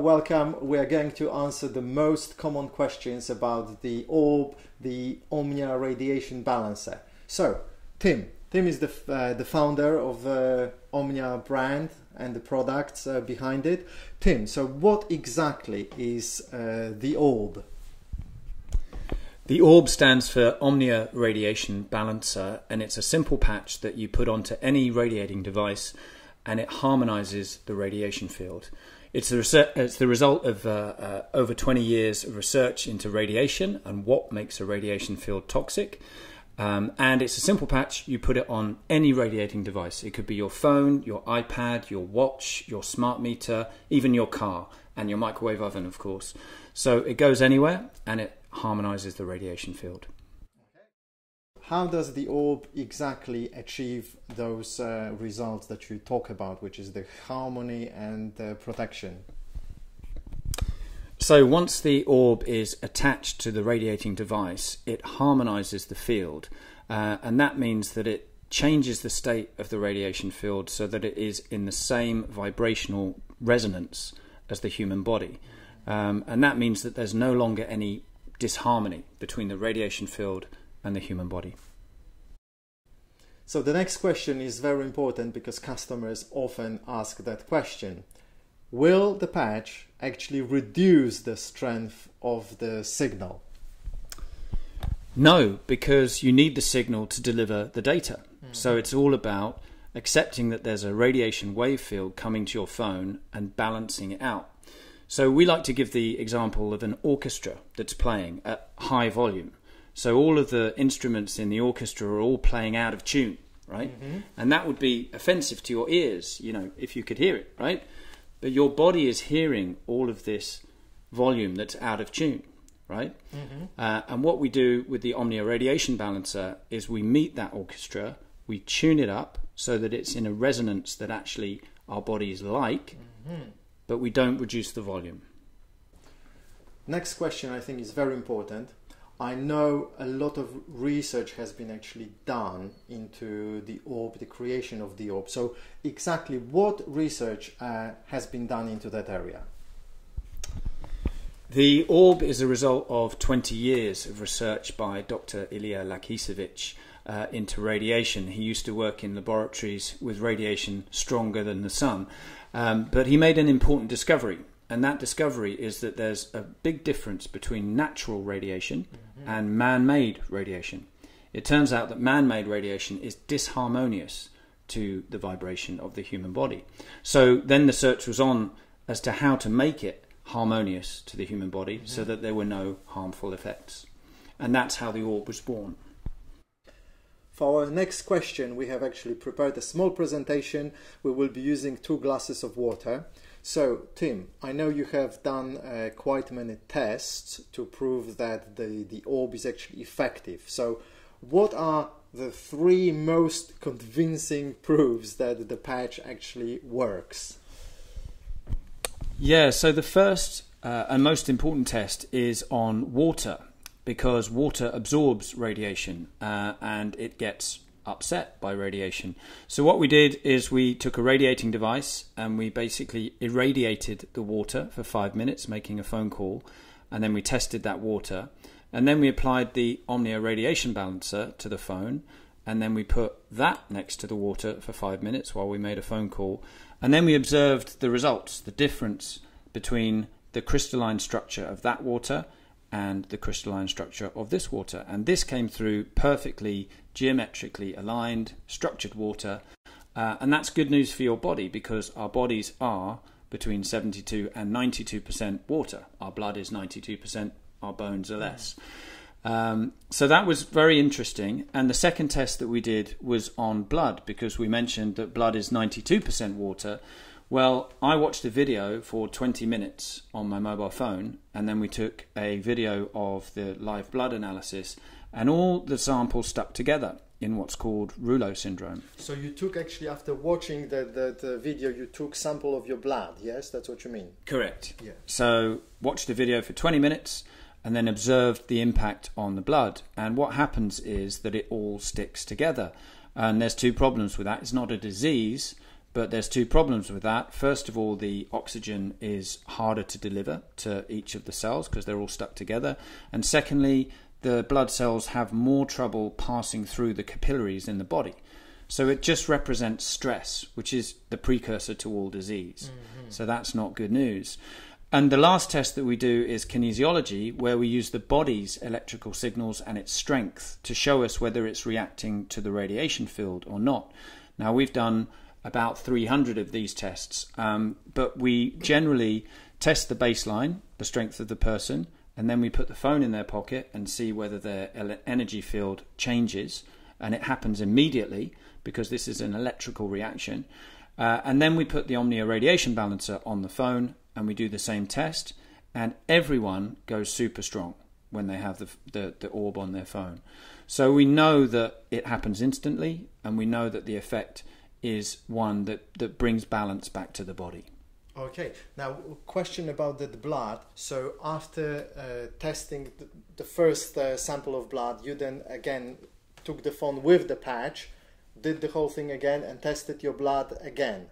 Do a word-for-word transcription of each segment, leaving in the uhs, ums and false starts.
welcome. We are going to answer the most common questions about the orb, the Omnia Radiation Balancer. So, Tim. Tim is the, uh, the founder of uh, Omnia brand and the products uh, behind it. Tim, so what exactly is uh, the orb? The orb stands for Omnia Radiation Balancer, and it's a simple patch that you put onto any radiating device and it harmonizes the radiation field. It's the, it's the result of uh, uh, over twenty years of research into radiation and what makes a radiation field toxic. Um, and it's a simple patch. You put it on any radiating device. It could be your phone, your iPad, your watch, your smart meter, even your car, and your microwave oven, of course. So it goes anywhere and it harmonizes the radiation field. How does the orb exactly achieve those uh, results that you talk about, which is the harmony and uh, protection? So once the orb is attached to the radiating device, it harmonizes the field, uh, and that means that it changes the state of the radiation field so that it is in the same vibrational resonance as the human body. Um, and that means that there's no longer any disharmony between the radiation field and the human body. So the next question is very important because customers often ask that question. Will the patch actually reduce the strength of the signal? No, because you need the signal to deliver the data. Mm-hmm. So it's all about accepting that there's a radiation wave field coming to your phone and balancing it out. So we like to give the example of an orchestra that's playing at high volume. So all of the instruments in the orchestra are all playing out of tune, right? Mm-hmm. And that would be offensive to your ears, you know, if you could hear it, right? But your body is hearing all of this volume that's out of tune, right? Mm-hmm. uh, and what we do with the Omnia Radiation Balancer is we meet that orchestra, we tune it up so that it's in a resonance that actually our bodies like, mm-hmm. but we don't reduce the volume. Next question I think is very important. I know a lot of research has been actually done into the orb, the creation of the orb. So exactly what research uh, has been done into that area? The orb is a result of twenty years of research by Doctor Ilya Lakisevich uh, into radiation. He used to work in laboratories with radiation stronger than the sun, um, but he made an important discovery. And that discovery is that there's a big difference between natural radiation mm-hmm. and man-made radiation. It turns out that man-made radiation is disharmonious to the vibration of the human body. So then the search was on as to how to make it harmonious to the human body mm-hmm. so that there were no harmful effects. And that's how the orb was born. For our next question, we have actually prepared a small presentation. We will be using two glasses of water. So, Tim, I know you have done uh, quite many tests to prove that the, the orb is actually effective. So, what are the three most convincing proofs that the patch actually works? Yeah, so the first uh, and most important test is on water, because water absorbs radiation uh, and it gets upset by radiation. So what we did is we took a radiating device and we basically irradiated the water for five minutes, making a phone call, and then we tested that water, and then we applied the Omnia Radiation Balancer to the phone, and then we put that next to the water for five minutes while we made a phone call, and then we observed the results, the difference between the crystalline structure of that water and the crystalline structure of this water. And this came through perfectly geometrically aligned, structured water. Uh, and that's good news for your body because our bodies are between seventy-two and ninety-two percent water. Our blood is ninety-two percent, our bones are less. Um, so that was very interesting. And the second test that we did was on blood, because we mentioned that blood is ninety-two percent water. Well, I watched a video for twenty minutes on my mobile phone, and then we took a video of the live blood analysis, and all the samples stuck together in what's called rouleau syndrome. So you took actually, after watching the, the, the video, you took sample of your blood, yes? That's what you mean? Correct. Yeah. So watched the video for twenty minutes and then observed the impact on the blood. And what happens is that it all sticks together. And there's two problems with that. It's not a disease, But there's two problems with that. First of all, the oxygen is harder to deliver to each of the cells because they're all stuck together. And secondly, the blood cells have more trouble passing through the capillaries in the body. So it just represents stress, which is the precursor to all disease. Mm-hmm. So that's not good news. And the last test that we do is kinesiology, where we use the body's electrical signals and its strength to show us whether it's reacting to the radiation field or not. Now, we've done about three hundred of these tests, um, but we generally test the baseline, the strength of the person, and then we put the phone in their pocket and see whether their energy field changes, and it happens immediately because this is an electrical reaction. Uh, and then we put the Omnia Radiation Balancer on the phone and we do the same test, and everyone goes super strong when they have the, the, the orb on their phone. So we know that it happens instantly, and we know that the effect is one that, that brings balance back to the body. Okay, now question about the blood. So after uh, testing the, the first uh, sample of blood, you then again took the phone with the patch, did the whole thing again and tested your blood again.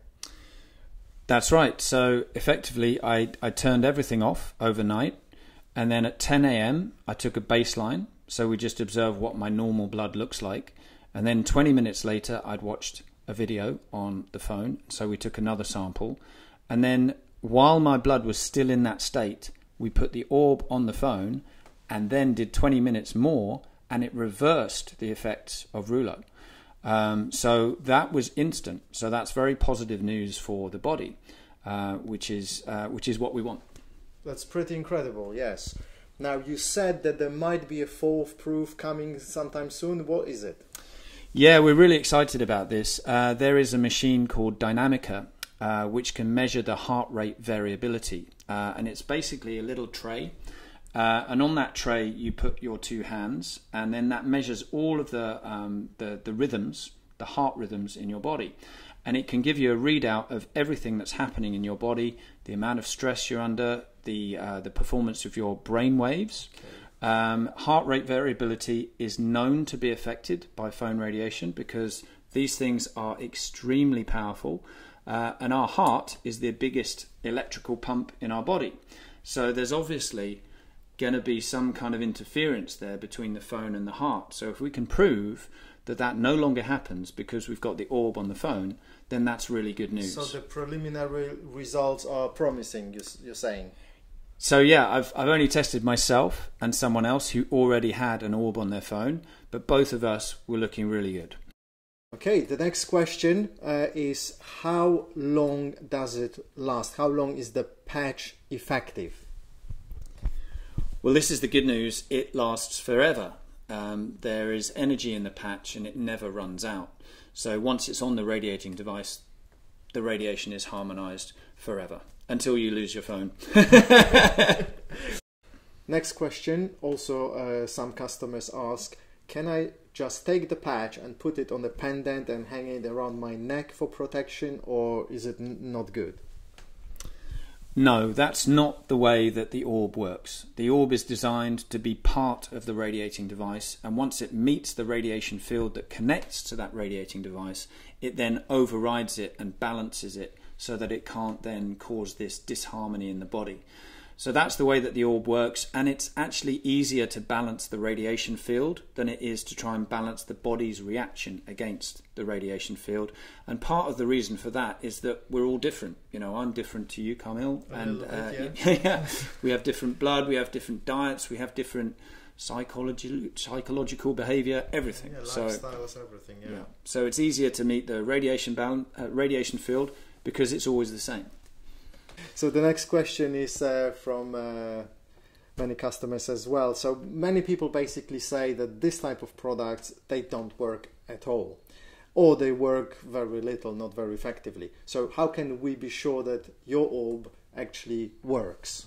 That's right. So effectively I, I turned everything off overnight, and then at ten A M I took a baseline, so we just observed what my normal blood looks like, and then twenty minutes later I'd watched a video on the phone, so we took another sample, and then while my blood was still in that state, we put the orb on the phone and then did twenty minutes more, and it reversed the effects of rouleau. Um, so that was instant. So that's very positive news for the body, uh, which is uh, which is what we want. That's pretty incredible, yes. Now, you said that there might be a fourth proof coming sometime soon. What is it? Yeah, we're really excited about this. Uh, there is a machine called Dynamica, uh, which can measure the heart rate variability. Uh, and it's basically a little tray. Uh, and on that tray, you put your two hands, and then that measures all of the, um, the, the rhythms, the heart rhythms in your body. And it can give you a readout of everything that's happening in your body, the amount of stress you're under, the, uh, the performance of your brain waves. Okay. Um, heart rate variability is known to be affected by phone radiation because these things are extremely powerful, uh, and our heart is the biggest electrical pump in our body. So there's obviously going to be some kind of interference there between the phone and the heart. So if we can prove that that no longer happens because we've got the orb on the phone, then that's really good news. So the preliminary results are promising, you're saying? So yeah, I've, I've only tested myself and someone else who already had an orb on their phone, but both of us were looking really good. Okay, the next question uh, is how long does it last? How long is the patch effective? Well, this is the good news. It lasts forever. Um, there is energy in the patch and it never runs out. So once it's on the radiating device, the radiation is harmonized forever. Until you lose your phone. Next question, also uh, some customers ask, can I just take the patch and put it on a pendant and hang it around my neck for protection, or is it n not good? No, that's not the way that the orb works. The orb is designed to be part of the radiating device, and once it meets the radiation field that connects to that radiating device, it then overrides it and balances it so that it can't then cause this disharmony in the body. So that's the way that the orb works, and it's actually easier to balance the radiation field than it is to try and balance the body's reaction against the radiation field. And part of the reason for that is that we're all different. You know, I'm different to you, Kamil, and uh, bit, yeah. yeah, we have different blood, we have different diets, we have different psychology, psychological behaviour, everything. Yeah, so, lifestyles, everything. Yeah. yeah. So it's easier to meet the radiation balance, uh, radiation field because it's always the same. So the next question is uh, from uh, many customers as well. So many people basically say that this type of products, they don't work at all, or they work very little, not very effectively. So how can we be sure that your orb actually works?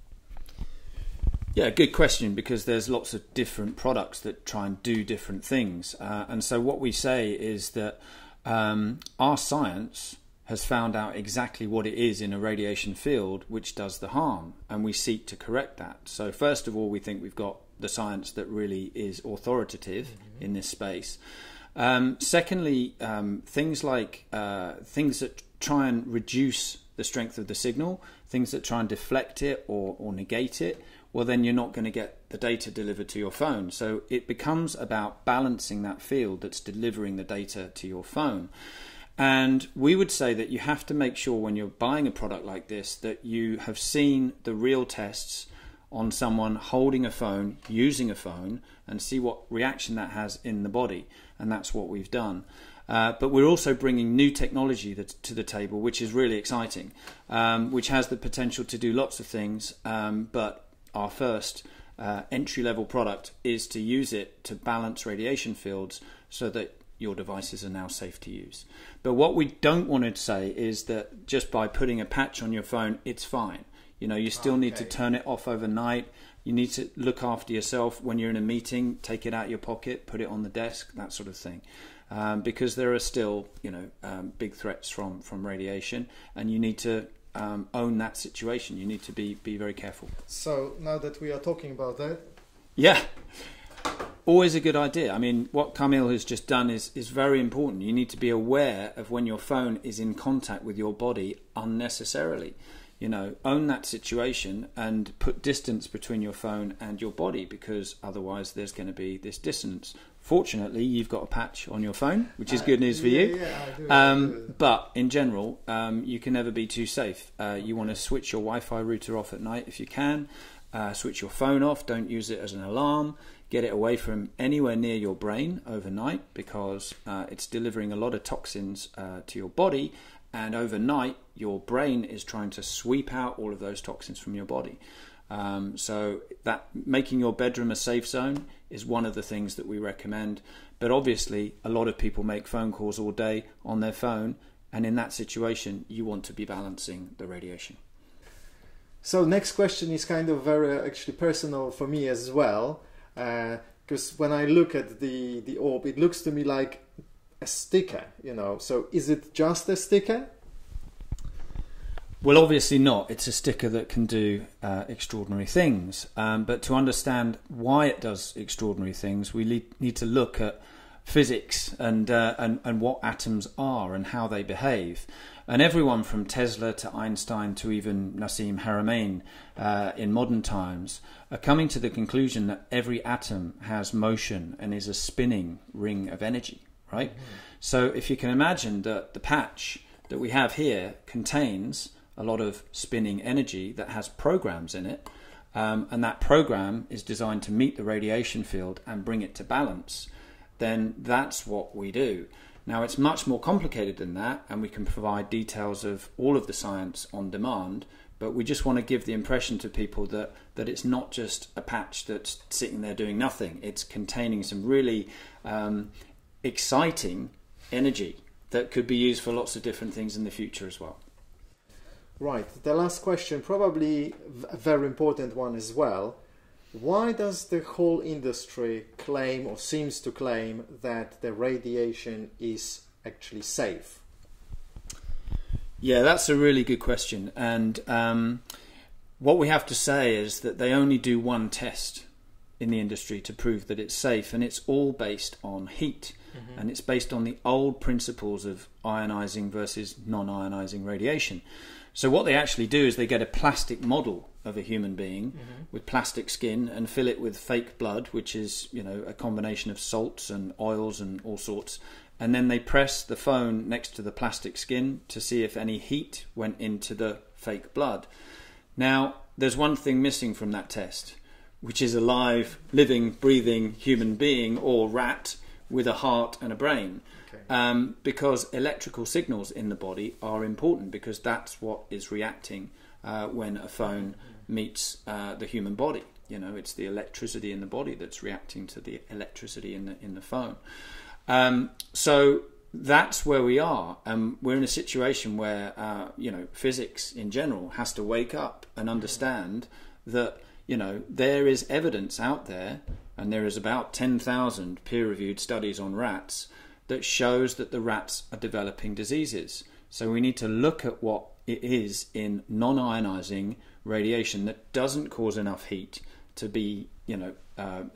Yeah, good question, because there's lots of different products that try and do different things. Uh, and so what we say is that um, our science has found out exactly what it is in a radiation field which does the harm, and we seek to correct that. So first of all, we think we've got the science that really is authoritative mm-hmm. in this space. Um, secondly, um, things like uh, things that try and reduce the strength of the signal, things that try and deflect it or, or negate it, well, then you're not going to get the data delivered to your phone. So it becomes about balancing that field that's delivering the data to your phone. And we would say that you have to make sure when you're buying a product like this that you have seen the real tests on someone holding a phone, using a phone, and see what reaction that has in the body. And that's what we've done. Uh, but we're also bringing new technology that, to the table, which is really exciting, um, which has the potential to do lots of things. Um, but our first uh, entry-level product is to use it to balance radiation fields so that your devices are now safe to use. But what we don't want to say is that just by putting a patch on your phone, it's fine. You know, you still okay. need to turn it off overnight. You need to look after yourself when you're in a meeting, take it out of your pocket, put it on the desk, that sort of thing. Um, because there are still, you know, um, big threats from, from radiation, and you need to um, own that situation. You need to be, be very careful. So now that we are talking about that... Yeah. Always a good idea. I mean, what Camille has just done is, is very important. You need to be aware of when your phone is in contact with your body unnecessarily. You know, own that situation and put distance between your phone and your body, because otherwise there's going to be this dissonance. Fortunately, you've got a patch on your phone, which is good news for yeah, you. Yeah, I do, um, I do. But in general, um, you can never be too safe. Uh, you want to switch your Wi-Fi router off at night if you can. Uh, switch your phone off. Don't use it as an alarm. Get it away from anywhere near your brain overnight, because uh, it's delivering a lot of toxins uh, to your body, and overnight your brain is trying to sweep out all of those toxins from your body. Um, so that making your bedroom a safe zone is one of the things that we recommend. But obviously a lot of people make phone calls all day on their phone, and in that situation you want to be balancing the radiation. So next question is kind of very actually personal for me as well. Because uh, when I look at the, the orb, it looks to me like a sticker, you know. So is it just a sticker? Well, obviously not. It's a sticker that can do uh, extraordinary things. Um, but to understand why it does extraordinary things, we le need to look at physics and, uh, and, and what atoms are and how they behave. And everyone from Tesla to Einstein to even Nassim Haramein uh, in modern times are coming to the conclusion that every atom has motion and is a spinning ring of energy, right? Mm-hmm. So if you can imagine that the patch that we have here contains a lot of spinning energy that has programs in it, um, and that program is designed to meet the radiation field and bring it to balance, then that's what we do. Now, it's much more complicated than that, and we can provide details of all of the science on demand, but we just want to give the impression to people that, that it's not just a patch that's sitting there doing nothing. It's containing some really um, exciting energy that could be used for lots of different things in the future as well. Right. The last question, probably a very important one as well. Why does the whole industry claim, or seems to claim, that the radiation is actually safe? Yeah, that's a really good question. And um, what we have to say is that they only do one test in the industry to prove that it's safe, and it's all based on heat. Mm-hmm. And it's based on the old principles of ionizing versus non-ionizing radiation. So what they actually do is they get a plastic model of a human being mm-hmm. with plastic skin and fill it with fake blood, which is, you know, a combination of salts and oils and all sorts. And then they press the phone next to the plastic skin to see if any heat went into the fake blood. Now, there's one thing missing from that test, which is a live, living, breathing human being or rat with a heart and a brain. Okay. Um, because electrical signals in the body are important, because that's what is reacting uh, when a phone meets uh, the human body. You know, it's the electricity in the body that's reacting to the electricity in the in the phone. Um, so that's where we are. Um, we're in a situation where uh, you know, physics in general has to wake up and understand that, you know, there is evidence out there, and there is about ten thousand peer-reviewed studies on rats that shows that the rats are developing diseases. So we need to look at what it is in non-ionizing radiation that doesn't cause enough heat to be, you know, uh, to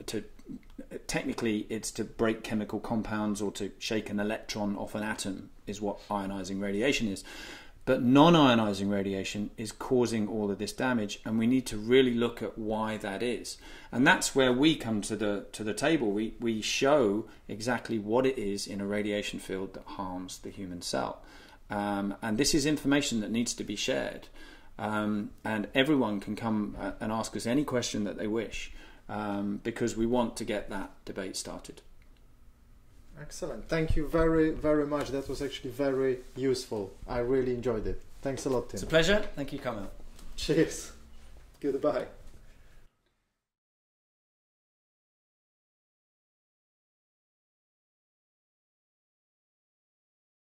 technically it's to break chemical compounds or to shake an electron off an atom is what ionizing radiation is. But non-ionizing radiation is causing all of this damage, and we need to really look at why that is. And that's where we come to the to the table. We, we show exactly what it is in a radiation field that harms the human cell. Um, and this is information that needs to be shared. Um, and everyone can come and ask us any question that they wish, um, because we want to get that debate started. Excellent. Thank you very, very much. That was actually very useful. I really enjoyed it. Thanks a lot, Tim. It's a pleasure. Thank you, Carmel. Cheers. Goodbye.